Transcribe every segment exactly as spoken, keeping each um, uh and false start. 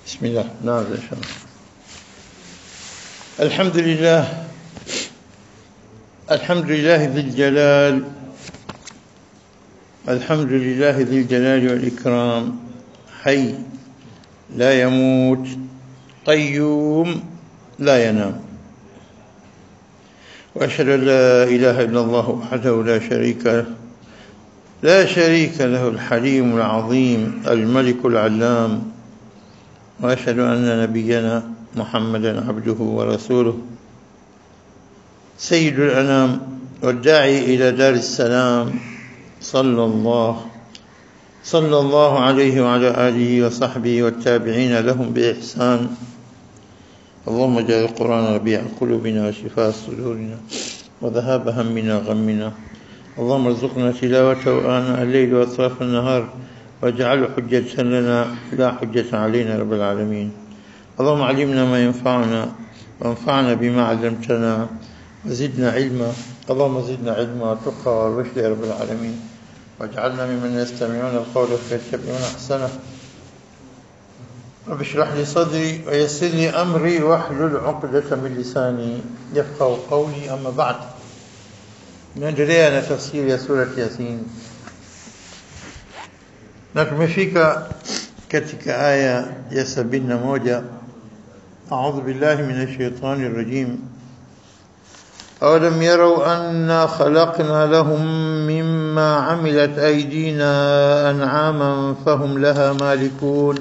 بسم الله. نعم إن شاء الله. الحمد لله الحمد لله ذي الجلال الحمد لله ذي الجلال والإكرام، حي لا يموت قيوم لا ينام، وأشهد أن لا إله إلا الله وحده لا شريك له لا شريك له الحليم العظيم الملك العلام، وأشهد أن نبينا محمدا عبده ورسوله سيد الأنام والداعي إلى دار السلام، صلى الله صلى الله عليه وعلى آله وصحبه والتابعين لهم بإحسان. اللهم اجعل القرآن ربيع قلوبنا وشفاء صدورنا وذهاب همنا وغمنا. اللهم ارزقنا تلاوته آناء الليل وأطراف النهار، واجعله حجة لنا لا حجة علينا رب العالمين. اللهم علمنا ما ينفعنا وانفعنا بما علمتنا وزدنا علما. اللهم زدنا علما وتقى والرشد يا رب العالمين، واجعلنا ممن يستمعون القول فيتبعون أحسنه. رب اشرح لي صدري ويسر لي أمري واحلل عقدة من لساني يفقهوا قولي. أما بعد، naendelea na tafsiri ya surati Yasin na tumefika katika aya ya sabini na moja. A'udhu billahi minash shaitani rrajim. أولم يروا أنا خلقنا لهم مما عملت أيدينا أنعاما فهم لها مالكون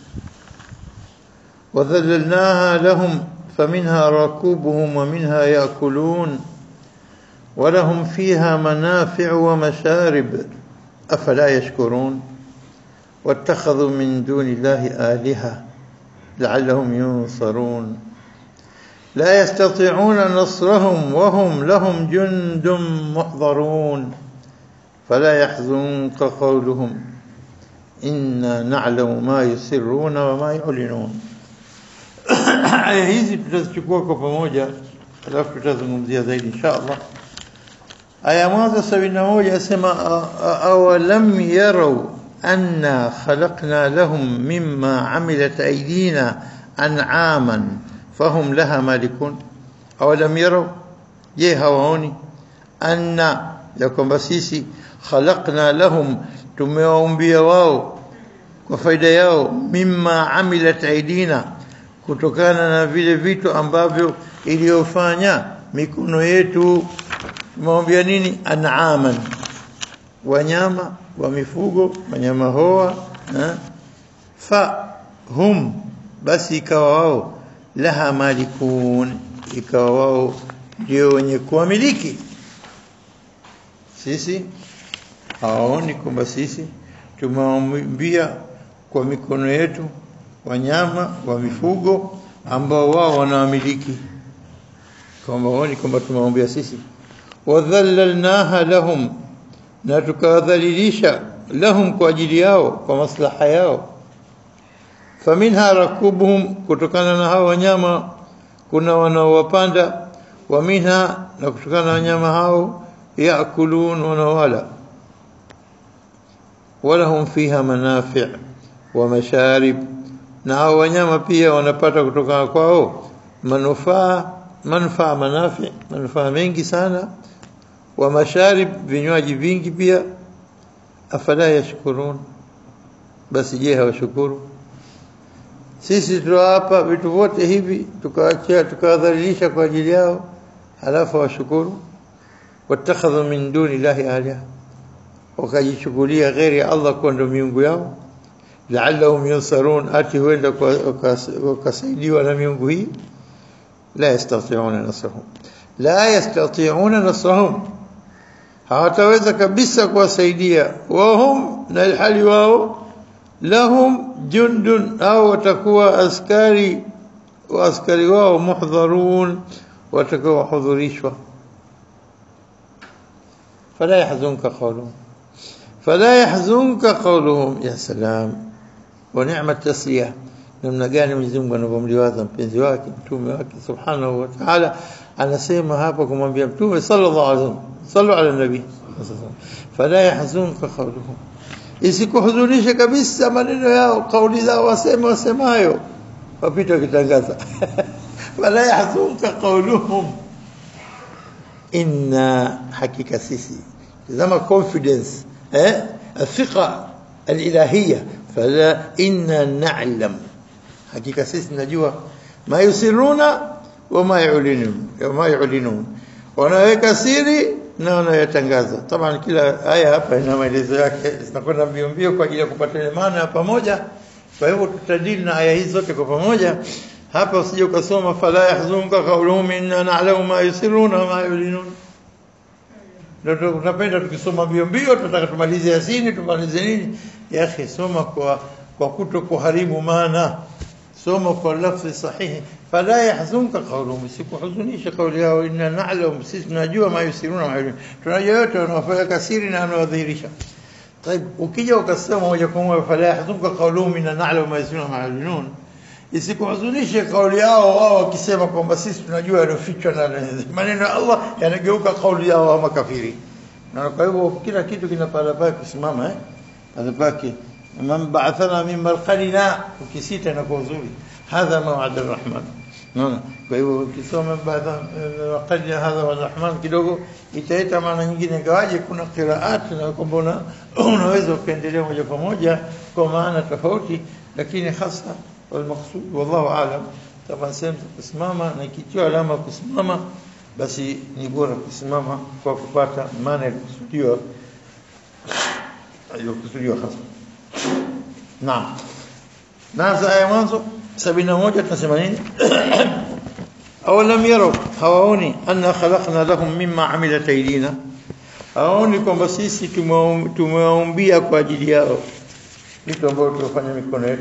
وذللناها لهم فمنها ركوبهم ومنها يأكلون ولهم فيها منافع ومشارب أفلا يشكرون واتخذوا من دون الله آلهة لعلهم ينصرون لا يستطيعون نصرهم وهم لهم جند محضرون فلا يحزنك قولهم إنا نعلم ما يسرون وما يعلنون. aya hizi tutazichukua kwa pamoja, alafu tutazungumzia zaidi insha Allah. Aya mwanzo sabini na moja asema awalam yarau anna khalaqna lahum mimma amilat aydina an'aman fahum laha malikun. Awalam yarau, je hawaoni, anna ya kwamba sisi khalaqna lahum tumewaumbia wao kwa faida yao, mimma amilat aydina kutokana na vile vitu ambavyo iliyofanya mikono yetu. Tumeumbia nini? An'aman, wanyama wa mifugo, wanyama hoa. Fa hum, basi ikawa wao, laha malikun, ikawa wao ndio wenye kuwamiliki. Sisi hawaoni kwamba sisi tumeumbia kwa mikono yetu wanyama wa mifugo ambao wao wanawamiliki, kwamba waoni kwamba tumeumbia sisi. Wadhallalnaha lahum, na tukawadhalilisha, lahum kwa ajili yao, kwa maslaha yao. Faminha rakubuhum, kutokana na hao wanyama kuna wanaowapanda. Wa minha, na kutokana na wanyama hao, yaakulun, wanawala. Walahum fiha manafi' wa masharib, na hao wanyama pia wanapata kutokana kwao manufaa, manufaa manafi', manufaa mengi sana. Wa masharib, vinywaji vingi pia. Afala yashkurun, basi je hawashukuru? Sisi tuwapa vitu vyote hivi tukaachia tukawadhalilisha kwa ajili yao, halafu washukuru? Watakhadhu min duni llahi aliha, wakajichukulia ghairi ya Allah kwa ndo miungu yao. La'allahum yunsarun, ati huenda wakasaidiwa na miungu hii. La yastati'una nasrahum, la yastati'una nasrahum, hawataweza kabisa kuwasaidia. Wahum, na ilhali wao, lahum jundun, au watakuwa askari, wa askari wao muhdharun, watakuwa hudhurishwa. fala yahzunka qawluhum fala yahzunka qawluhum. Ya salam, wa ni'mat tasliya. Namna gani Mwenyezi Mungu anavyomliwaza mpenzi wake mtume wake subhanahu wa ta'ala. Anasema hapa kumwambia mtume sallallahu alaihi wasallam, sallu ala nabi, fala yahzunka qawluhum, isikuhuzunishe kabisa maneno yao, kauli zao wasema wasemayo. wapita kitangaza wala yahzunka qawluhum inna hakika sisi zama confidence eh الثقه الالهيه فلا inna na'lam hakika sisi tunajua ma yusiruna wa ma yu'linun wa ma yu'linun wanaweka siri na wanayatangaza. Taban kila aya hapa ina maelezo yake, zinakwenda mbio mbio kwa ajili ya kupata maana pamoja. Kwa hivyo tutadili na aya hizo zote kwa pamoja. Hapa usije ukasoma fala yahzunka qawluhum inna na'lamu ma yusiruna wa ma yu'linun. Ndio tunapenda tukisoma mbio mbio, tunataka tumalize Yasini, tumalize nini? Ya akhi, soma kwa kwa kuto kuharibu maana. Soma kwa lafzi sahihi. فلا يحزنك قولهم سيكحزنيش قول yao inna na'lamu sisi tunajua ma yusiruna ma yulun tunajua yote wanafanya kasiri na wanaodhihirisha. طيب ukija ukasema moja kwa moja fala yahzunka qawluhum inna na'lamu ma yusiruna ma yulun isikuhuzunishe kauli yao wao wakisema kwamba sisi tunajua yanofichwa na maneno ya Allah yanageuka kauli yao wa makafiri. Na kwa hivyo kila kitu kina pala pake kusimama eh adabaki man ba'athana min marqalina ukisita na kwa uzuri هذا موعد الرحمن نعم kwa hivyo ukisoma baada waqad hadha wa rahman kidogo itaita maana nyingine gawaje kuna qiraat na kwamba unaweza kuendelea moja kwa moja kwa maana tofauti lakini hasa والمقصود والله اعلم طبعا sehemu kusimama na ikiwa alama kusimama basi ni bora kusimama kwa kupata maana iliyokusudiwa iliyokusudiwa hasa. Naam. Naanza aya mwanzo سبعين موجة تسمعين أولم يروا هواوني أن خلقنا لهم مما عملت أيدينا هواوني كم بسيسي تموم بيا كواجدياو لتنبور تفني مكونات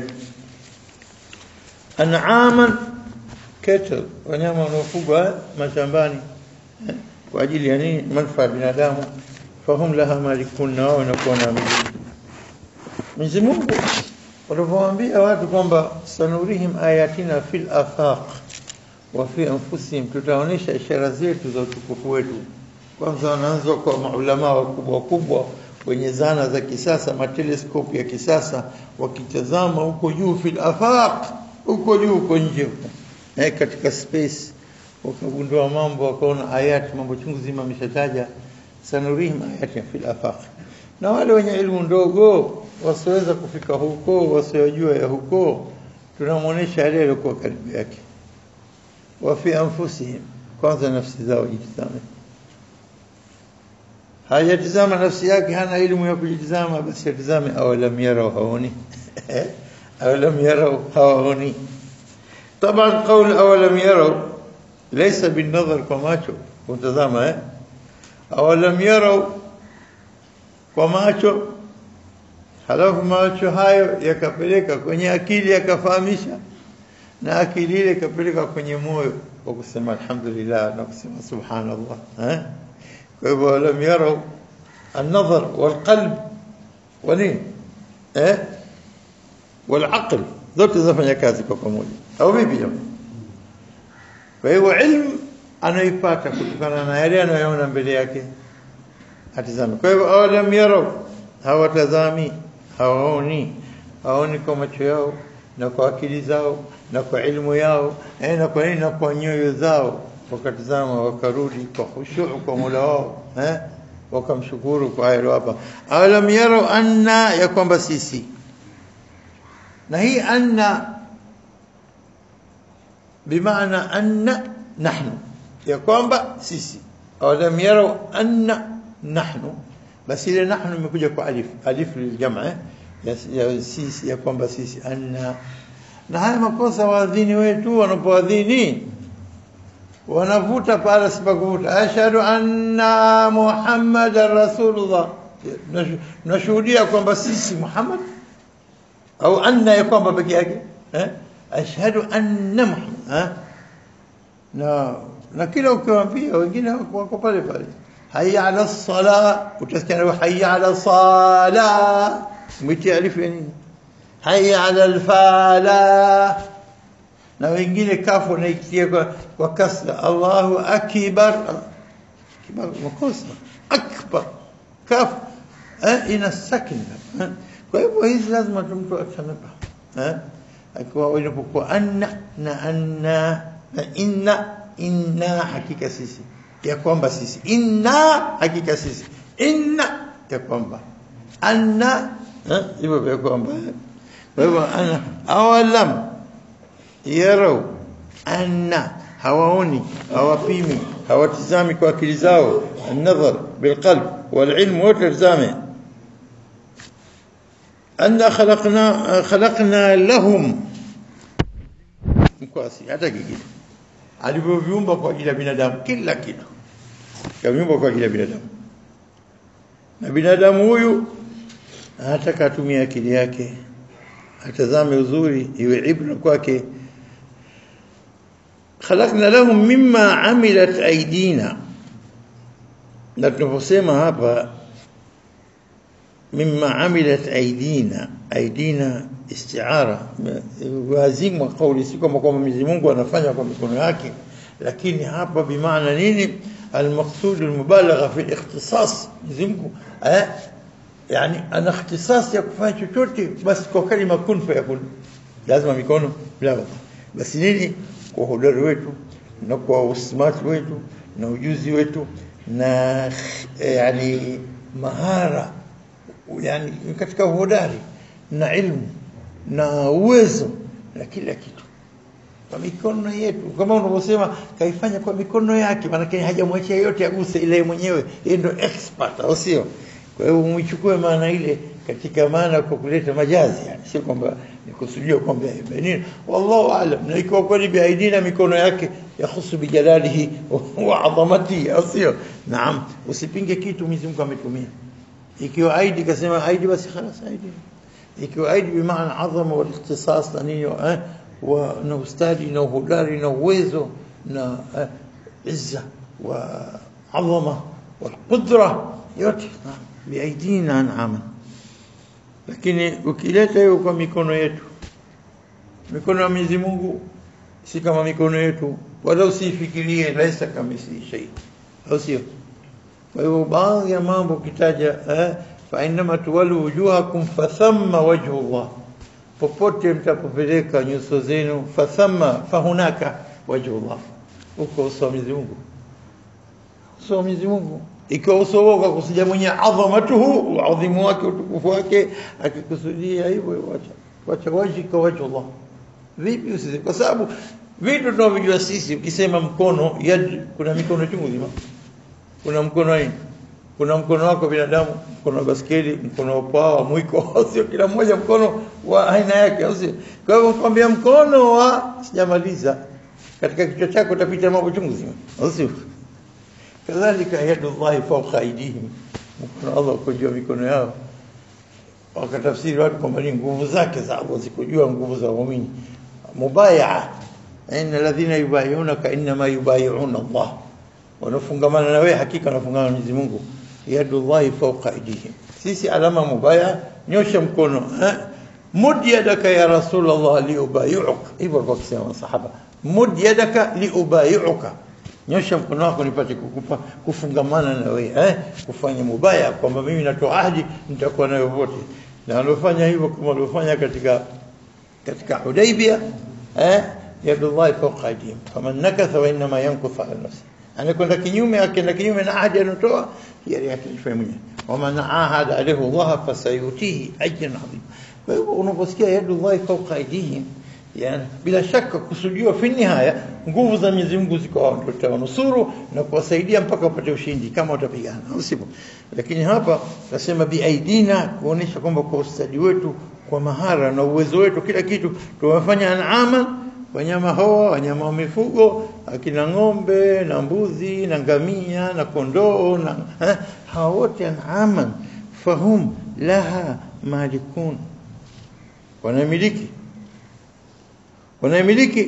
أنعاما كتل ونعم نفوقها مشامباني كواجدي يعني منفع بنادام فهم لها مالكون ونكون ملك من زمون walipoambia watu kwamba sanurihim ayatina fil afaq wa fi anfusihim tutaonesha ishara zetu za utukufu wetu. Kwanza wanaanza kwa maulama wakubwa kubwa wenye zana za kisasa, mateleskopi ya kisasa, wakitazama huko juu fil afaq, huko juu huko nje na katika space wakagundua mambo, wakaona ayati, mambo chungu zima ameshataja sanurihim ayatina fil afaq. Na wale wenye elimu ndogo wasiweza kufika huko, wasiojua ya huko, tunamuonesha yale yaliokuwa karibu yake. Wa fi anfusihim, kwanza nafsi zao jitazame. Hajatizama nafsi yake, hana elimu ya kujitazama, basi atizame awalam yarau haoni. awalam yarau haoni. طبعا قول awalam yarau laysa bin nadhar kwa macho kutazama eh awalam yarau kwa macho halafu macho hayo yakapeleka kwenye akili yakafahamisha na akili ile ikapeleka kwenye moyo kwa kusema alhamdulillah na kusema subhanallah eh kwa hivyo lam yarau an-nadhar wal-qalb wani eh wal-aql zote zafanya kazi kwa pamoja au vipi jamani? Kwa hivyo ilmu anaipata kutokana na yale anayoona mbele yake atizame. Kwa hivyo awalam yarau, hawatazami, hawaoni, haoni kwa macho yao na kwa akili zao na kwa ilmu yao eh, na kwa nini na kwa nyoyo zao, wakatazama wakarudi kwa khushu' kwa Mola wao eh, wakamshukuru kwa hayo hapa. Awalam yarau anna, ya kwamba sisi, na hii anna bimaana anna nahnu, ya kwamba sisi. Awalam yarau anna nahnu, basi ile nahnu imekuja kwa alif, alif liljam'a ya sisi, ya kwamba sisi. Anna, na haya makosa waadhini wetu wanapoadhini wanavuta pala sipakuvuta, ashhadu anna muhammadar rasulullah, nashuhudia kwamba sisi Muhammad, au anna ya kwamba peke yake eh, ashhadu anna Muhammad eh, na na kila ukiwaambia wengine wako pale pale, hayya ala sala, utasikia hayya ala sala mwiti alifu ya nini, hayya ala alfala, na wengine kafu na ikitia kwa, kwa kasra, Allahu akbar, kibar makosa, akbar kaf eh, ina sakina eh. Kwa hivyo hizi lazima mtu atanaba eh, akiwa inapokuwa anna na anna na inna inna hakika sisi ya kwamba sisi inna hakika sisi inna ya kwamba anna hivyo ya kwamba wewe ana awalam yarau anna hawaoni hawapimi hawatizami kwa akili zao an-nadhar bilqalb wal-ilm watazami anna khalaqna khalaqna lahum mkwasi hata kingine alivyoviumba kwa ajili ya binadamu kila kitu kaviumba kwa ajili ya binadamu na binadamu huyu anataka atumie akili yake atazame uzuri iwe ibra kwake khalaqna lahum mimma amilat aidina na tunaposema hapa mimma amilat aidina aidina isti'ara wazimu wa kauli si kama kwamba Mwenyezi Mungu anafanya kwa mikono yake lakini hapa bimaana nini المقصود المبالغه في الاختصاص Mwenyezi Mungu eh yani ana ikhtisas ya kufanya chochote basi kwa kalima kun fayakun lazima mikono bila basi nini kwa hodari wetu na kwa usmart wetu na ujuzi wetu na yani mahara yani katika hodari na ilmu na uwezo na kila kitu kwa mikono yetu kama unavyosema kaifanya kwa mikono yake maana yake hajamwachia yote aguse ile mwenyewe yeye ndio expert au sio kwa hiyo umchukue maana ile katika maana kwa kuleta majazi yani sio kwamba nikusudia kwamba nini wallahu aalam na ikiwa kweli biaidina mikono yake yahusu bijalalihi wa adhamati au sio naam usipinge kitu Mwenyezi Mungu ametumia ikiwa aidi kasema aidi basi خلاص aidi ikiwa aidi bi maana adhama wal ikhtisas nani eh wa na ustadi na hodari na uwezo na izza wa adhama wal qudra yote biaidina an'ama lakini ukileta hiyo kwa mikono yetu mikono ya Mwenyezi Mungu si kama mikono yetu wala usifikirie laisa kama si shay au sio kwa hiyo baadhi ya mambo kitaja eh fa inma tuwallu wujuhakum fa thamma wajhu Allah popote mtapopeleka nyuso zenu fa thamma fa hunaka wajhu Allah uko uso wa Mwenyezi Mungu uso wa Mwenyezi Mungu ikiwa uso wako kusija mwenye adhamatuhu wa adhimu wake utukufu wake akikusudia hivyo wacha wacha waji kwa wajhu Allah vipi usije kwa sababu vitu tunavyojua sisi ukisema mkono yad kuna mikono chungu zima kuna mkono aina kuna mkono wako binadamu mkono wa baskeli mkono wa pawa mwiko sio kila mmoja mkono wa aina yake sio kwa hivyo nikwambia mkono wa sijamaliza katika kichwa chako utapita mambo chungu zima sio kadhalika yadullahi fawqa aydihim mkono Allah kujua mikono yao wakatafsiri watu kwamba ni nguvu zake za Allah zikujua nguvu za waumini mubai'a inna alladhina yubay'unaka inma yubay'una Allah wanafungamana na wewe hakika wanafungamana na Mwenyezi Mungu yadullahi fawqa aydihim sisi alama mubaya nyosha mkono eh mud yadaka ya rasulullah liubay'uk hivyo kwa kusema sahaba mud yadaka liubay'uka nyosha mkono wako nipate kukupa kufungamana na wewe eh kufanya mubaya kwamba mimi natoa ahadi nitakuwa nayo wote na alofanya hivyo kama alofanya katika katika Hudaybiyah eh yadullahi fawqa aydihim faman nakatha wa inma yankuth ala nafsi anakwenda kinyume akaenda kinyume na ahadi anotoa hiari yake ifanye mwenyewe wama naahada alayhi Allah fasayutihi ajran adhim kwa hivyo unaposikia yadullahi fawqa aydihim yani bila shaka kusudiwa fi nihaya nguvu za Mwenyezi Mungu ziko wao ndio tawanusuru na kuwasaidia mpaka upate ushindi kama utapigana au sivyo lakini hapa nasema biaidina kuonesha kwamba kwa ustadi wetu kwa mahara na uwezo wetu kila kitu tumefanya an'ama wanyama hawa wanyama wa mifugo akina ng'ombe na mbuzi na ngamia na kondoo na eh, hawa wote an'ama fahum laha malikun wanamiliki wanamiliki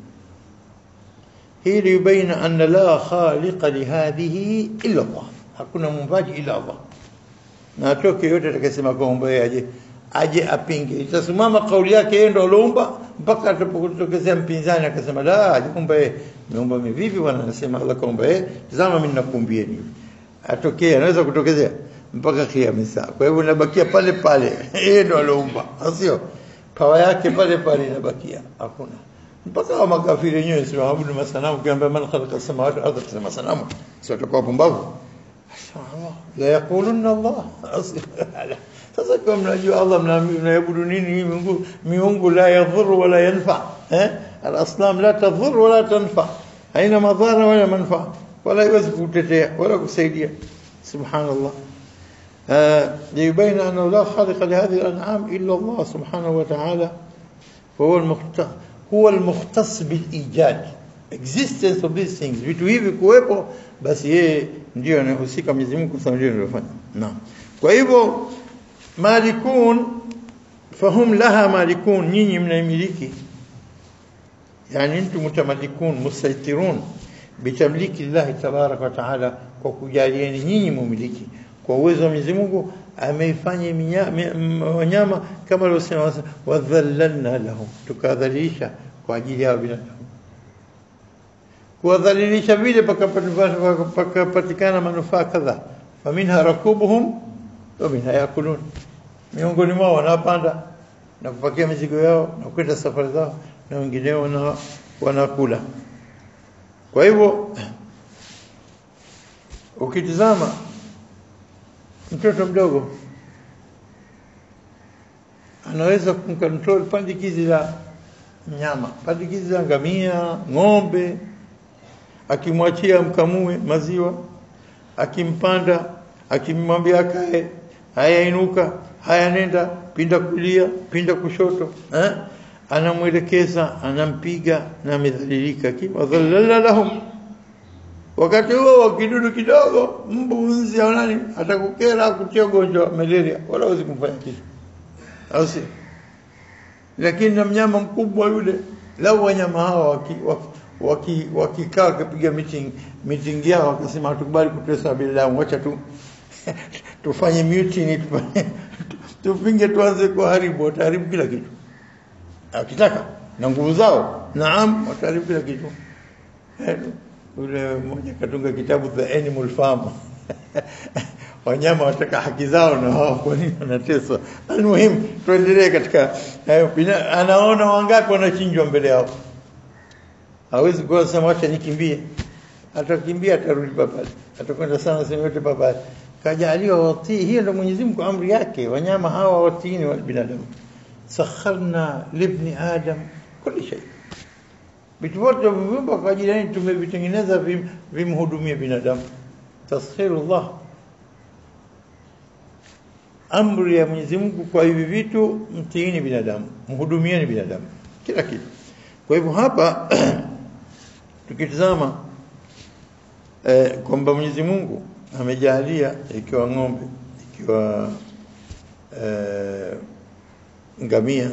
hii yubaina anna la khaliqa li hadhihi illa Allah hakuna muumbaji ila Allah na atoke yote atakayesema kwamba yeye aje aje apinge itasimama kauli yake yeye ndo aliumba mpaka atapotokezea mpinzani akasema la ajiumba yeye meumba vipi bwana anasema Allah kaumba yeye tazama mimi nakuumbieni atokea anaweza kutokezea mpaka kiyama saa kwa hivyo nabakia pale pale yeye ndo aliumba sio pawa yake pale pale inabakia, hakuna. Mpaka wa makafiri wenyewe sio waabudu masanamu, kiambia man khalaqa samawati wal ardha masanamu, sio atakuwa pumbavu. La yaquluna Allah. Sasa kama mnajua Allah, mnaabudu nini miungu? Miungu la yadhuru wala yanfa, eh, al-asnam la tadhuru wala tanfa, haina madhara wala manfaa, wala iwezi kutetea wala kusaidia. Subhanallah. ليبين أنه لا خالق لهذه الأنعام إلا الله سبحانه وتعالى، فهو المختص هو المختص بالإيجاد, existence of these things, vitu hivi kuwepo, basi yeye ndio anahusika. Mwenyezi Mungu ndio anayofanya. Naam. Kwa hivyo malikun, fahum laha malikun, nyinyi mnaimiliki, yani antum mutamalikun musaitirun bitamliki Allah tabarak wa taala, kwa kujalieni nyinyi mumiliki kwa uwezo wa Mwenyezi Mungu. Ameifanya wanyama kama alivyosema, wadhallalna lahum, tukadhalilisha kwa ajili ya binadamu. Kuwadhalilisha vile pakapatikana manufaa kadhaa, faminha rakubuhum wa minha yakulun, miongoni mwao wanapanda na kupakia mizigo yao na kwenda safari zao, na wengineo wana wanakula. Kwa hivyo ukitizama mtoto mdogo anaweza kumcontrol pandikizi la mnyama, pandikizi la ngamia, ng'ombe, akimwachia mkamue maziwa, akimpanda, akimwambia akae, haya inuka, haya nenda, pinda kulia, pinda kushoto, eh, anamwelekeza, anampiga na amedhalilika. Kima dhallala lahum, wakati huo wakidudu kidogo, mbu, nzi au nani atakukera, kutia ugonjwa malaria, wala huwezi kumfanya kitu, au si? Lakini na mnyama mkubwa yule, lau wanyama hawa waki waki wakikaa kupiga meeting meeting yao, wakasema hatukubali kutesa binadamu, acha tu tufanye mutiny, tufanye tupinge, tuanze kuharibu, wataharibu kila kitu akitaka na nguvu zao. Naam, wataharibu kila kitu. Ule mmoja katunga kitabu The Animal Farm wanyama wataka haki zao na wao kwa nini wanateswa. Almuhimu tuendelee katika hayo. Anaona wangapi wanachinjwa mbele yao, hawezi kwa sema acha nikimbie, atakimbia, atarudi pale, atakwenda sana sema yote pale. Kajaliwa watii, hiyo ndio Mwenyezi Mungu amri yake, wanyama hawa watiini wa binadamu. Sakharna libni adam kulli shay, vitu vyote viumbe kwa ajili yake tumevitengeneza vim, vimhudumie binadamu. Taskhirullah, amri ya Mwenyezi Mungu kwa hivi vitu, mtiini binadamu, mhudumieni binadamu kila kitu. Kwa hivyo hapa tukitazama eh, kwamba Mwenyezi Mungu amejalia, ikiwa ng'ombe, ikiwa eh, ngamia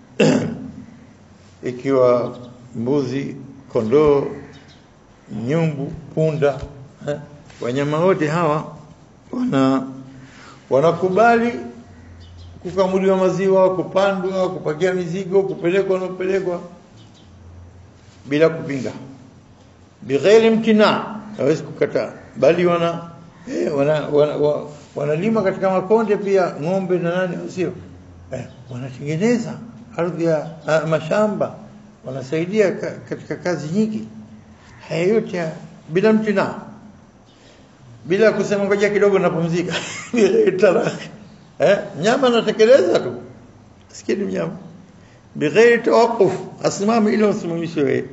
ikiwa mbuzi, kondoo, nyumbu, punda, eh, wanyama wote hawa wana wanakubali kukamuliwa maziwa, kupandwa, kupakia mizigo, kupelekwa na kupelekwa bila kupinga, bighairi imtina, hawezi kukataa, bali wana eh, wana wanalima wana, wana katika makonde pia ng'ombe na nani, sio eh, wanatengeneza ardhi ya uh, mashamba, wanasaidia ka, katika kazi nyingi. Haya yote bila mtina, bila kusema ngoja kidogo napumzika tarahi, eh, nyama anatekeleza tu, sikini mnyama bighairi tawaquf, asimame ile usimamishe wewe,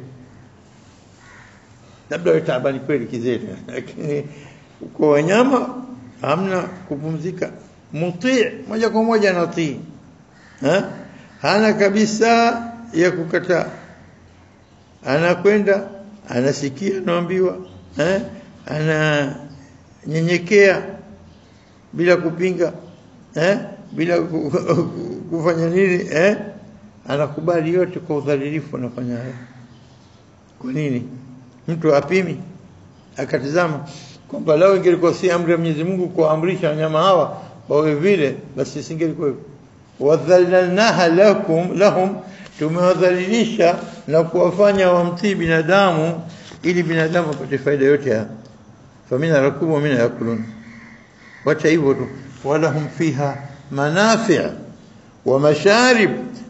labda utabani kweli kizee, lakini kwa wanyama hamna kupumzika. Mutii moja kwa moja anatii, eh, hana kabisa ya kukataa, anakwenda, anasikia anaambiwa, eh, ana nyenyekea bila kupinga, eh, bila kufanya nini, eh, anakubali yote kwa udhalilifu, anafanya hayo. Kwa nini mtu apimi akatizama kwamba lao ingelikuwa si amri ya Mwenyezi Mungu kuamrisha wanyama hawa wawe vile, basi singelikuwa hivyo. Wadhallalnaha lakum lahum, tumewadhalilisha na kuwafanya wamtii binadamu ili binadamu apate faida yote haya. Famina rakubu wa mina yakulun, wacha hivyo tu. Walahum fiha manafi' wa masharib,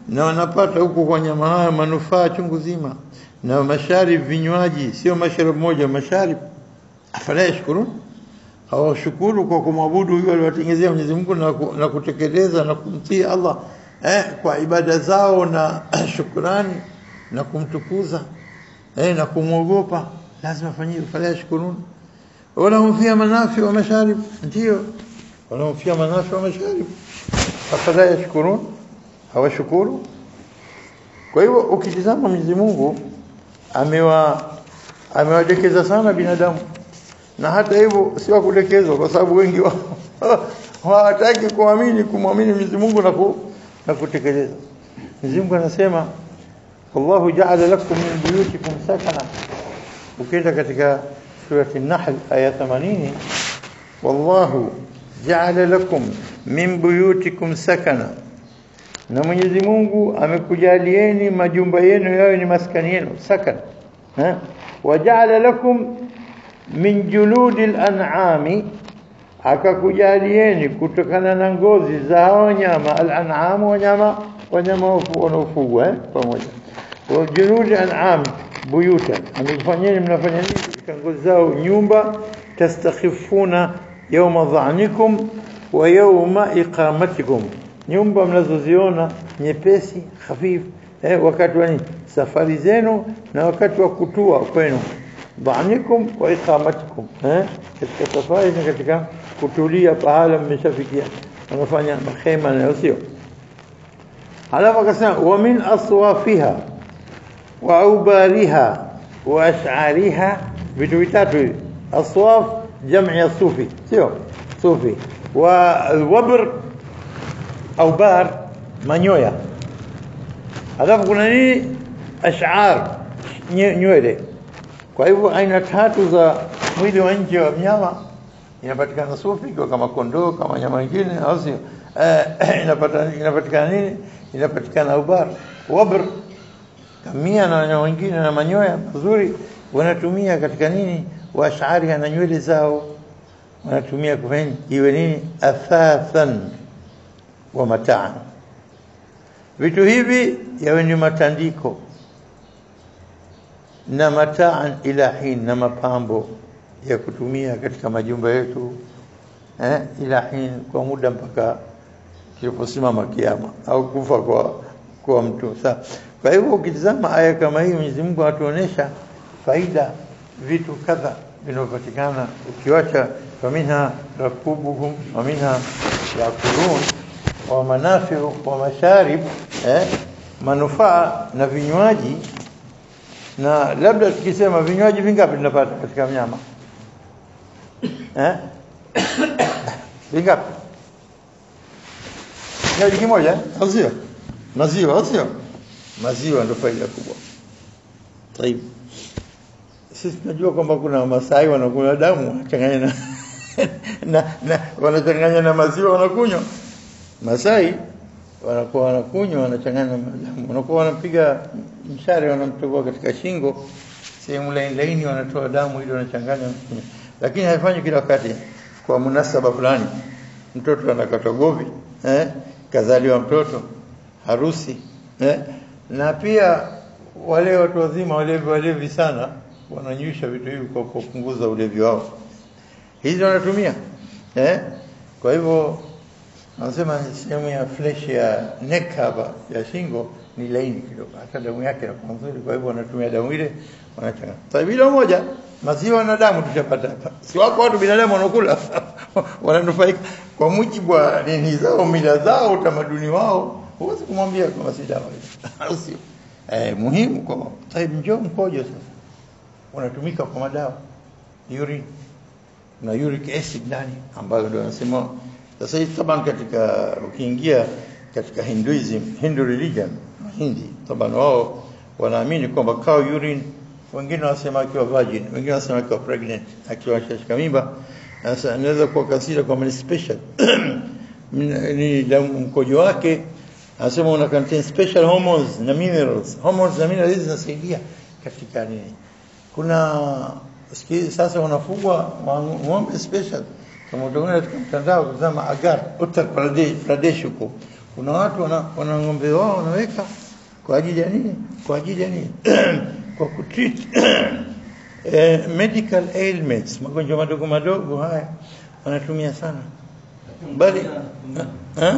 na wanapata huko kwa nyama haya manufaa chungu zima. Na masharib, vinywaji, sio masharib moja, masharib. Afala yashkurun, hawashukuru kwa kumwabudu huyo aliyowatengenezea Mwenyezi Mungu na, na kutekeleza na kumtii Allah eh, kwa ibada zao na shukrani na kumtukuza eh, na kumwogopa. Lazima fanyie afala yashkurun. Wala hum fiha manafi wa masharib, ndio wala hum fiha manafi wa masharib. Afala yashkurun, hawashukuru. Kwa hivyo ukitizama Mwenyezi Mungu amewa amewadekeza sana binadamu, na hata hivyo sio kudekezwa, kwa sababu wengi wao hawataki kuamini kumwamini Mwenyezi Mungu na ku, na kutekeleza. Mwenyezi Mungu anasema Allahu ja'ala lakum min buyutikum sakana. Ukienda katika surati An-Nahl aya themanini, wallahu ja'ala lakum min buyutikum sakana, na Mwenyezi Mungu amekujalieni majumba yenu yawe ni maskani yenu, sakan. Eh? Waja'ala lakum min juludil an'ami, akakujalieni kutokana na ngozi za wanyama, al-an'am, wanyama wanyama wanaofugwa eh pamoja. Wa juludil an'am buyuta, amefanyeni mnafanya nini katika ngozi zao nyumba, tastakhifuna yawma dha'nikum wa yawma iqamatikum, nyumba mnazoziona nyepesi hafifu eh, wakati wa safari zenu na wakati wa kutua kwenu. Dhanikum wa iqamatikum, eh, katika safari na katika kutulia pahala mmeshafikia, wanafanya mahema na sio. Halafu akasema wa min aswafiha wa aubariha wa ash'ariha, vitu vitatu hivi. Aswaf jam'i ya sufi, sio sufi, wa alwabr aubar, manyoya. Halafu kuna nini? Ash'ar, nywele. Kwa hivyo aina tatu za mwili wa nje wa mnyama inapatikana sufi, kwa kama kondoo, kama nyama nyingine, au sio? Eh, inapata inapatikana nini? Inapatikana aubar, wabr, kamia na nyama nyingine na manyoya mazuri wanatumia katika nini? Wa ash'ari na nywele zao wanatumia kufanya iwe nini? Athathan wa mataan. Vitu hivi yawe ni matandiko na mataan ila hin, na mapambo ya kutumia katika majumba yetu eh, ila hin, kwa muda mpaka kiliposimama kiyama au kufa kwa kwa mtu. Sasa kwa hivyo ukitazama aya kama hii, Mwenyezi Mungu atuonesha faida vitu kadha vinapatikana, ukiwacha faminha rakubuhum wa minha yakulun wa manafi'u wa masharib, eh, manufaa na vinywaji. Na labda tukisema vinywaji vingapi tunapata katika mnyama eh vingapi? Kinywaji kimoja au sio? Maziwa au sio? Maziwa ndio faida kubwa. Tayeb, sisi tunajua kwamba kuna Masai wanakula damu wanachanganya na na, na wanachanganya na maziwa wanakunywa. Masai wanakuwa wanakunywa wanachanganya na damu, wanakuwa wanapiga mshare, wanamtoboa katika shingo sehemu laini laini, wanatoa damu ili wanachanganya. Lakini haifanyi kila wakati, kwa munasaba fulani. Mtoto anakatwa govi eh, kazaliwa mtoto, harusi eh, na pia wale watu wazima walevi walevi sana wananywisha vitu hivi kwa kupunguza ulevi wao, hizi wanatumia eh. Kwa hivyo anasema sehemu ya flesh ya neck hapa ya shingo ni laini kidogo, hata damu yake inakuwa nzuri. Kwa hivyo wanatumia damu ile wanachanganya. Sasa bila moja maziwa na damu tutapata hapa. Si wako watu binadamu wanakula wananufaika kwa mujibu wa dini zao, mila zao, utamaduni wao. Huwezi kumwambia kama si dawa au sio? Eh, muhimu kwa sababu njoo mkojo sasa unatumika kwa madawa, urine na uric acid ndani, ambayo ndio wanasema sasa hivi. Taban katika ukiingia katika Hinduism, Hindu religion, Hindi, taban wao wanaamini kwamba cow urine, wengine wanasema akiwa virgin, wengine wanasema akiwa pregnant, akiwa shashika mimba, sasa anaweza kuwa kasira kwa mani special ni damu, mkojo wake anasema una contain special hormones na minerals. Hormones na minerals hizi zinasaidia katika nini? Kuna sikizi sasa wanafugwa ng'ombe special, kama utaona katika mtandao kuzama Agar Uttar Pradesh Pradesh huko kuna watu wana, wana ng'ombe wao wanaweka kwa ajili ya nini? Kwa ajili ya nini? Kwa kutreat eh, medical ailments, magonjwa madogo madogo haya wanatumia sana. Bali eh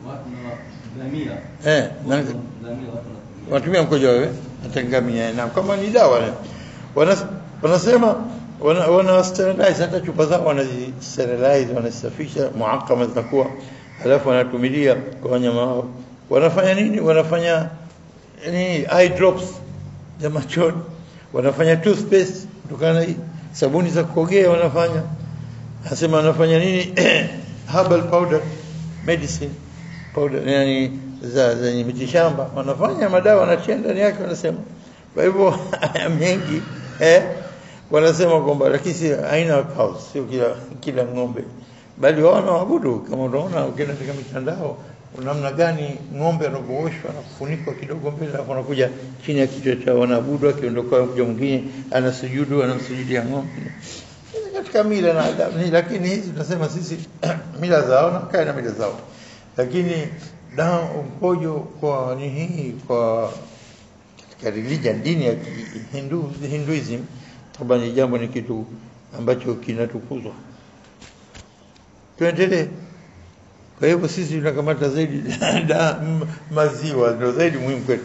eh wanatumia mkojo wewe atangamia na kama ni dawa wanasema wana wana sterilize hata chupa zao wanazi sterilize wanasafisha muakama zinakuwa alafu wanatumilia kwa wanyama wao. Wanafanya nini? Wanafanya ni eye drops za machoni, wanafanya toothpaste kutokana na sabuni za kuogea wanafanya. Nasema wanafanya nini? Herbal powder, medicine powder, yani za zenye mitishamba, wanafanya madawa wanatia ndani yake wanasema. Kwa hivyo mengi eh wanasema kwamba lakini aina cows sio kila kila ng'ombe, bali wao wanaabudu. Kama unaona ukienda katika mitandao namna gani ng'ombe anapooshwa na kufunikwa kidogo mbele alafu anakuja chini ya kichwa cha wanaabudu, akiondoka kuja mwingine anasujudu anamsujudia ng'ombe. Katika mila na adabu, lakini hizi tunasema sisi mila zao na kae na mila zao, lakini damu mkojo kwa ni hii kwa katika religion dini ya Hindu Hinduism tabani jambo ni kitu ambacho kinatukuzwa. Tuendelee. Kwa hivyo sisi tunakamata zaidi da maziwa ndio zaidi muhimu kwetu.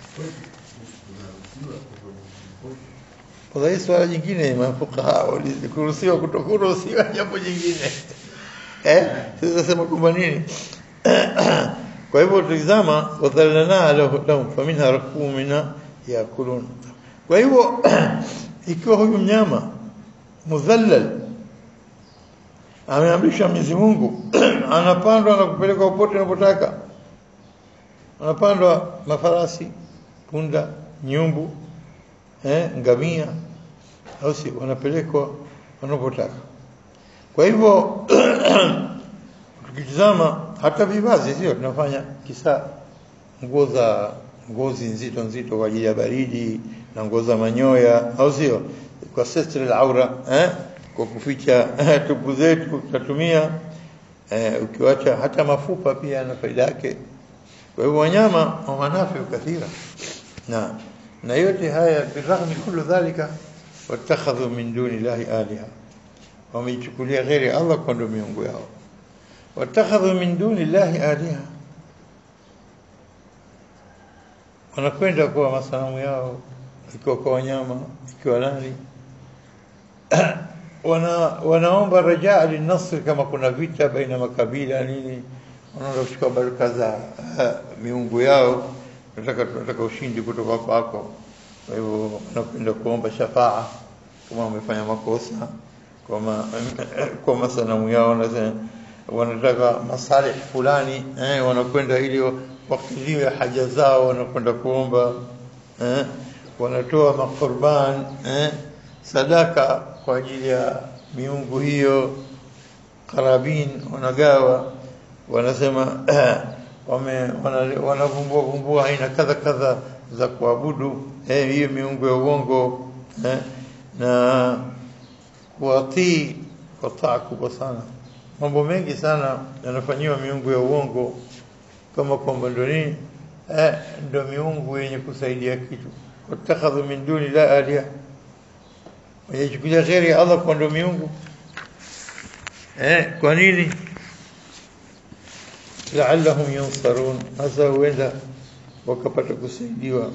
Kwa hiyo swala jingine mafukaha walikuruhusiwa kutokuruhusiwa jambo jingine. Eh? Sasa sema kwamba nini? Kwa hivyo tulizama wadhalana lahum faminha rakumina yakulun. Kwa hivyo ikiwa huyu mnyama mudhallal ameamrisha Mwenyezi Mungu anapandwa na kupelekwa popote anapotaka, anapandwa mafarasi, punda, nyumbu, eh ngamia au si wanapelekwa wanapotaka. Kwa hivyo tukitazama hata vivazi sio tunafanya kisa nguo za ngozi nzito nzito kwa ajili ya baridi na nguo za manyoya au sio kwa sitri al-aura eh kwa kuficha tupu zetu tutatumia eh, ukiwacha hata mafupa pia na faida yake. Kwa hivyo wanyama wa manafi kathira na na yote haya birahmi kullu dhalika watakhadhu min duni llahi aliha, wamechukulia ghairi Allah kwa ndio miungu yao. Watakhadhu min duni llahi aliha, wanakwenda kwa masanamu yao, ikiwa kwa wanyama, ikiwa nani wana wanaomba rajaa linasr, kama kuna vita baina makabila nini, wanaomba kuchukua baraka za miungu yao, nataka tunataka ushindi kutoka kwako. Kwa hivyo wanakwenda kuomba shafaa kama wamefanya makosa kwa ma, kwa masanamu yao, wanasema wanataka masalih fulani eh wanakwenda ili wakidhiwe haja zao, wanakwenda kuomba eh wanatoa makurban eh sadaka kwa ajili ya miungu hiyo, karabin wanagawa, wanasema wame wanavumbua vumbua aina kadha kadha za kuabudu eh hiyo miungu ya uongo eh na kuatii kwa taa kubwa sana. Mambo mengi sana yanafanywa miungu ya uongo, kama kwamba ndio nini eh ndio miungu yenye kusaidia kitu. Watakhadhu min duni la aliha, wajichukulia ghairi ya Allah kwa ndio miungu eh kwa nini? La'allahum yunsarun, hasa huenda wakapata kusaidiwa.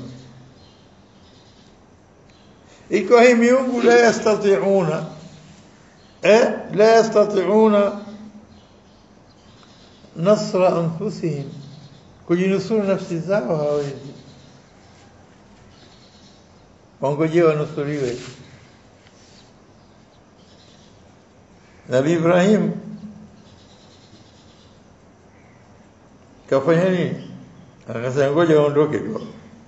Ikiwa hii miungu la yastati'una eh la yastati'una nasra anfusihim, kujinusuru nafsi zao hawezi, wangojea wanusuriwe. Nabii Ibrahim kafanya nini? Akasema ngoja aondoke tu.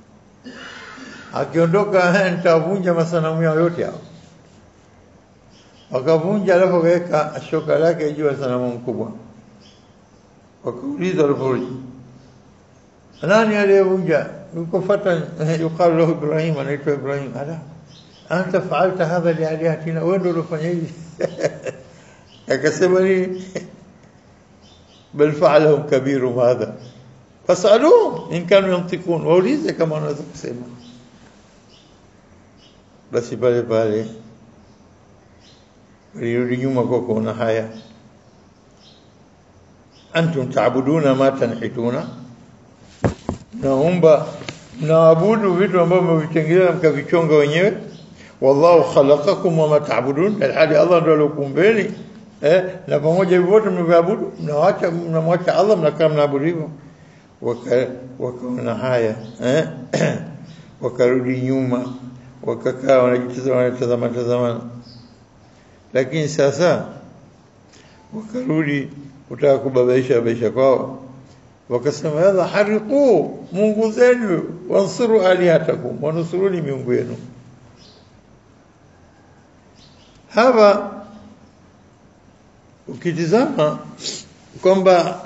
Akiondoka nitavunja masanamu yao yote hao. Wakavunja, alafu akaweka shoka lake juu ya sanamu mkubwa. Wakauliza aliporudi, nani aliyevunja? Yukofuata yukalu lahu Ibrahim, anaitwa Ibrahim. Ala anta fa'alta hadha li alihatina, wewe ndio ulifanya hivi? Akasema ni bal fa'alahu kabiru hadha, fasaluhum in kanu yantikun, waulize kama wanaweza kusema. Basi pale pale walirudi nyuma kwa kuona haya. Antum taabuduna ma tanhituna, naomba mnaabudu vitu ambavyo mmevitengeneza mkavichonga wenyewe. Wallahu khalaqakum wa ma taabudun, alhali Allah ndiye aliyokuumbeni, eh, na pamoja hivyo wote mnaabudu, mnaacha mnamwacha Allah, mnakaa mnaabudu hivyo. Waka wakaona haya, eh wakarudi nyuma, wakakaa wanajitazama wanatazama tazama. Lakini sasa wakarudi kutaka kubabaisha babaisha kwao, wakasema yalla hariqu mungu zenu, wansuru alihatakum, wanusuruni miungu yenu. Hapa ukitizama kwamba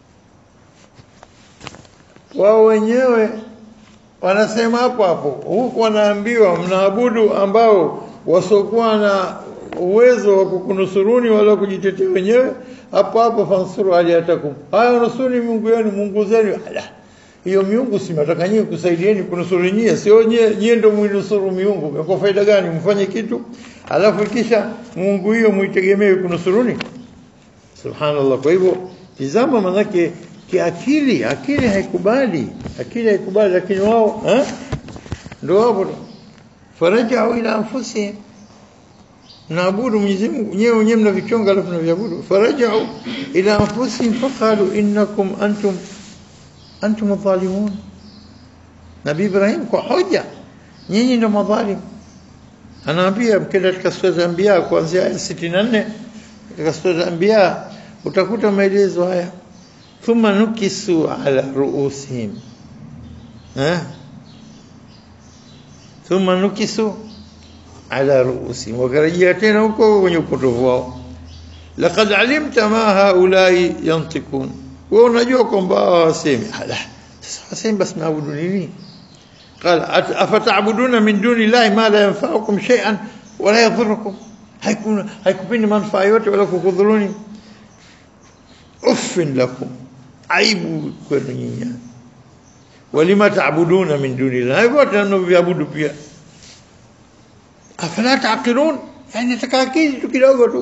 wao wenyewe wanasema hapo hapo, huku wanaambiwa mnaabudu ambao wasokuwa na uwezo wa kukunusuruni wala kujitetea wenyewe, hapo hapo fansuru aliyatakum, haya nusuni miungu yenu, mungu zenu. Ala, hiyo miungu si nataka nyinyi kusaidieni kunusuru nyinyi, sio nyinyi ndio mnusuru miungu. Kwa faida gani mfanye kitu alafu kisha mungu hiyo muitegemee kunusuruni? Subhanallah. Kwa hivyo tizama, manake kiakili, akili haikubali, akili haikubali, lakini wao eh ndio hapo farajau ila anfusihim, naabudu Mwenyezi Mungu nyewe wenyewe mnavichonga alafu mnaviabudu. Farajau ila anfusihim faqalu innakum antum antum adh-dhalimun. Nabii Ibrahim kwa hoja, nyinyi ndio madhalim. Anaambia mkenda katika sura za Anbiya kuanzia aya sitini na nne, katika sura za Anbiya utakuta maelezo haya. Thumma nukisu ala ruusihim, eh thumma nukisu ala ruusihim, wakarejea tena huko kwenye upotovu wao. Laqad alimta ma haulai yantikun, wewe unajua kwamba wasemi. Ala, sasa wasemi basi naabudu nini? Qala afata'buduna min duni llahi ma la yanfa'ukum shay'an wa la yadhurrukum, haikuna haikupini manufaa yote wala kukudhuruni. Uffin lakum, aibu kwenu nyinyi. Walima ta'buduna min duni llahi, wote mnaoabudu pia. Afala taqilun, yani takakili tu kidogo tu.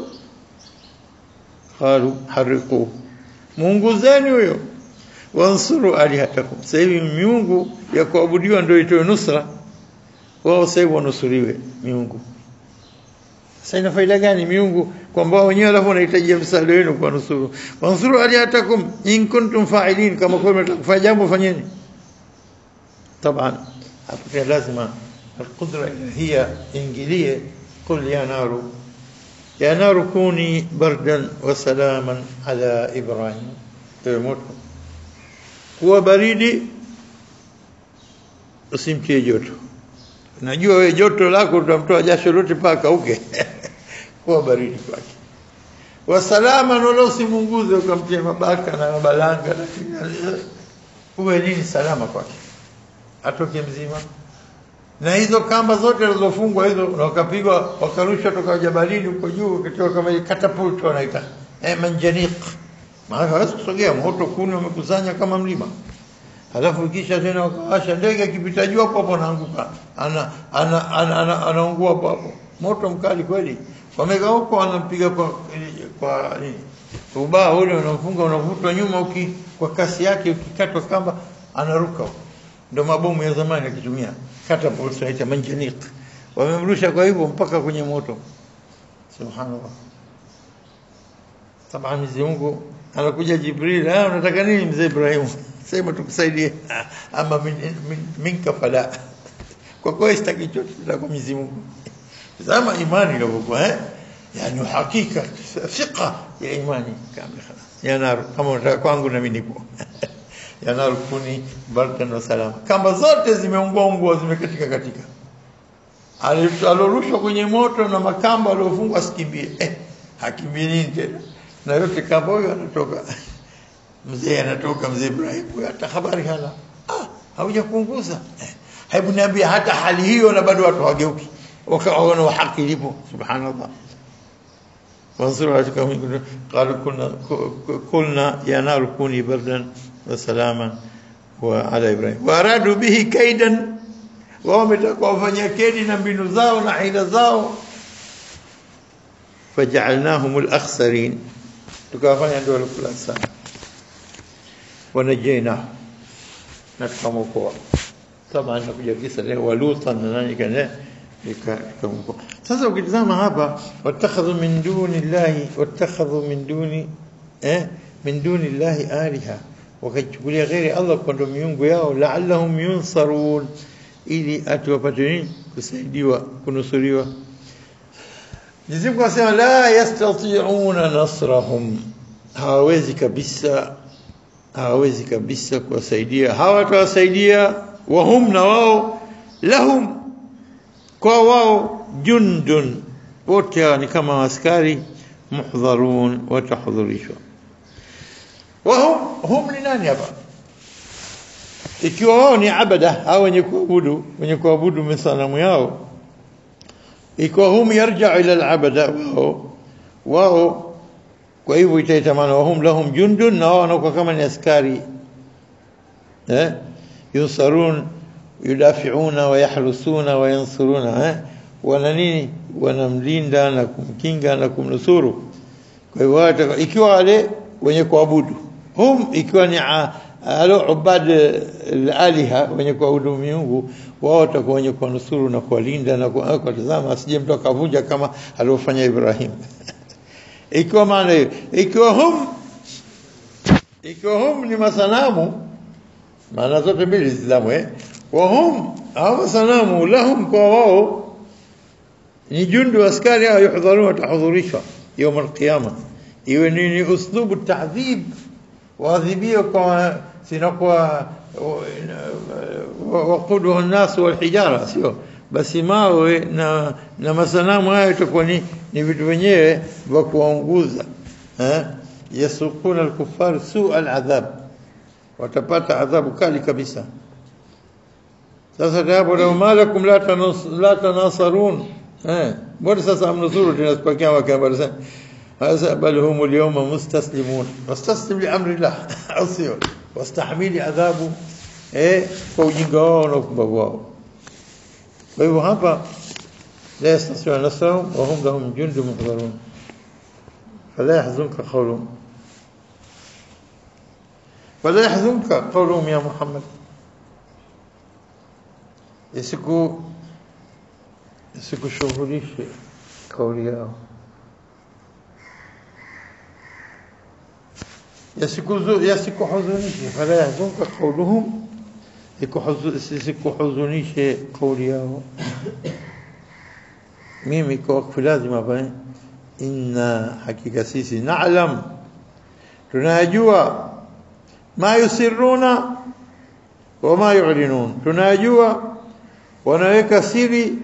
Qalu hariqu, mungu zenu huyo, wansuru alihatakum. Sasa hivi miungu ya kuabudiwa ndio itoe nusra, wao sasa wanusuriwe miungu. Sasa ina faida gani miungu kwamba wenyewe alafu wanahitaji msaada wenu kwa nusuru? Wansuru alihatakum in kuntum fa'ilin, kama kwa mtakufanya jambo fanyeni. Taban hapo lazima القدرة هي إنجيلية. قل يا نار يا نار كوني بردا وسلاما على إبراهيم. تموت kuwa baridi, usimtie joto. Najua wewe joto lako utamtoa jasho lote paka uke. Kuwa baridi kwake. Wasalama, wala usimunguze ukamtie mabaka na mabalanga, lakini uwe nini salama kwake, atoke mzima. Na hizo kamba zote zilizofungwa hizo na wakapigwa wakarusha toka jabalini huko juu, kitoka kama catapult wanaita eh manjaniq, maana hawezi kusogea, moto kuni umekusanya kama mlima. Halafu kisha tena wakawasha ndege, kipita juu hapo hapo anaanguka, ana ana ana anaungua hapo hapo, moto mkali kweli. Wamega huko wanampiga kwa kwa nini ubao ule unamfunga, unavutwa nyuma uki kwa kasi yake, ukikatwa kamba anaruka. Ndio mabomu ya zamani yakitumia catapult inaitwa manjaniq, wamemrusha kwa hivyo mpaka kwenye moto. Subhanallah. Taban Mwenyezi Mungu anakuja Jibril, ah unataka nini mzee Ibrahim? Sema tukusaidie. Ama min, min, minka fala. Kwa kwa sitaki chochote kwa Mwenyezi Mungu. Zama imani ilivyokuwa, eh yani hakika thika ya imani kamili. Ya nar, kama unataka kwangu na mimi nipo. Ya nar kuni bardan wa salama. Kamba zote zimeungua ungua, zimekatika katika. Alirushwa kwenye moto na makamba aliyofungwa asikimbie. Eh, hakimbie tena. Na yote kamba huyo anatoka. Mzee anatoka, mzee Ibrahim, hata habari hana. Ah, hauja kuunguza. Eh, hebu niambia hata hali hiyo na bado watu hawageuki. Wakaona haki ilipo. Subhanallah. Wansuru alaikum, qalu kunna qulna ya nar kuni bardan wa salaman wa ala Ibrahim waradu bihi kaidan, wao wametaka wafanya kedi na mbinu zao na hila zao, faj'alnahum al-akhsarin, tukawafanya ndio walikula sana, wanajaina na tukamwokoa. Kama anakuja kisa leo waluta na nani kana nikamwokoa. Sasa ukitazama hapa, watakhadhu min duni llahi watakhadhu min duni eh min duni llahi aliha, wakachukulia ghairi Allah kwa ndio miungu yao, la'allahum yunsarun, ili atuwapate nini? Kusaidiwa, kunusuriwa. Mwenyezi Mungu anasema la yastati'una nasrahum, hawawezi kabisa, hawawezi kabisa kuwasaidia, hawatawasaidia. Wahum, na wao, lahum, kwa wao, jundun, wote ni kama askari, muhdharun, watahudhurishwa. Wahum, hum ni nani hapa? Ikiwa wao ni abada, hao wenye kuabudu, wenye kuabudu misanamu yao, ikiwa hum yarja ila al-abada, wao wao, kwa hivyo itaita maana wahum lahum jundun, na wao wanakuwa kama ni askari eh yunsarun, yudafiuna wa yahlusuna wa yansuruna, eh wana nini? Wanamlinda na kumkinga na kumnusuru. Kwa hivyo ikiwa wale wenye kuabudu, hum ikiwa ni alo ubad al-aliha, wenye kuabudu miungu, wao watakuwa wenye kunusuru na kuwalinda na kutazama asije mtu akavunja kama aliofanya Ibrahim. Ikiwa maana hiyo, ikiwa hum ikiwa hum ni masanamu, maana zote mbili Islamu, eh wa hum hawa sanamu, lahum kwa wao ni jundu askari, hao yuhdharuna, tahudhurishwa يوم القيامه. Iwe nini uslubu ta'dhib, waadhibio kwa sinakuwa waquduhu an-nas wal hijara, sio basi mawe na na masanamu hayo itakuwa ni ni vitu wenyewe vya kuunguza, eh yasukuna al-kuffar su' al-adhab, watapata adhabu kali kabisa. Sasa hapo ndio malakum la tanus la tanasarun, eh bora sasa amnusuru tunasikia wakati sana هذا بل هم اليوم مستسلمون، واستسلم لأمر الله أصير واستحمل عذابه إيه فوجيقون وكبواو. وهو هذا لا يستطيعون نصرهم وهم لهم جند محضرون، فلا يحزنك قولهم فلا يحزنك قولهم يا محمد. يسكو يسكو شغليش قولياه، يسكو يسكو حزنيش فلا يحزنك قولهم، يسكو حزن يسكو حزنيش قولياه. ميم يكوك لازم أبين إن حقيقة سيسي نعلم تناجوا ما يسرون وما يعلنون، تناجوا wanaweka siri.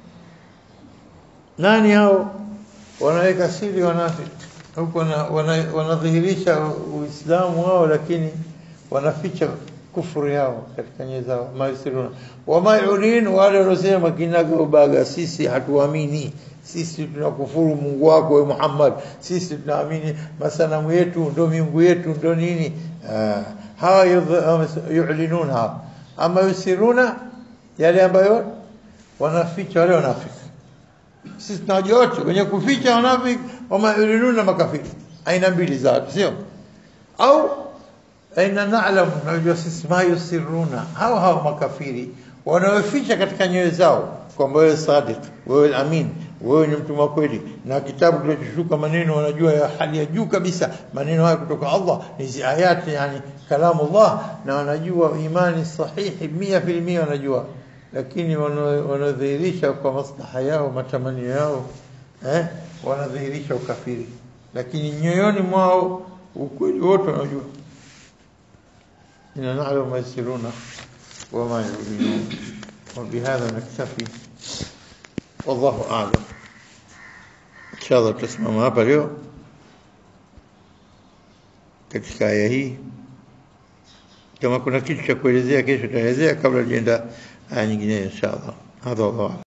Nani hao wanaweka siri? Wanafiki huko na wanadhihirisha Uislamu wao, lakini wanaficha kufuru yao katika nyoyo zao. Maisiruna wama yulin, wale wanaosema kinaga ubaga, sisi hatuamini, sisi tunakufuru Mungu wako we Muhammad, sisi tunaamini masanamu yetu ndio miungu yetu ndio nini. Hawa yulinuna, ama yusiruna yale ambayo wanaficha wale wanafiki. Sisi tunajua wote wenye kuficha wanafiki, wama yulinuna makafiri, aina mbili za sio au aina na'lamu, najua sisi ma yusiruna, hao hao makafiri wanaoficha katika nyoyo zao kwamba wewe sadiq, wewe amin, wewe ni mtu wa kweli, na kitabu kilichoshuka maneno wanajua ya hali ya juu kabisa, maneno haya kutoka Allah ni ayati, yani kalamu Allah, na wanajua imani sahihi mia fil mia wanajua, lakini wanadhihirisha kwa maslaha yao, matamanio yao, eh wanadhihirisha ukafiri, lakini nyoyoni mwao ukweli wote wanajua. إن نعلم ما يسرون وما يعلنون. وبهذا نكتفي والله أعلم. إن شاء الله تسمع ما بريو katika aya hii, kama kuna kitu cha kuelezea kesho tutaelezea kabla jenda aya nyingine inshallah. Hadha.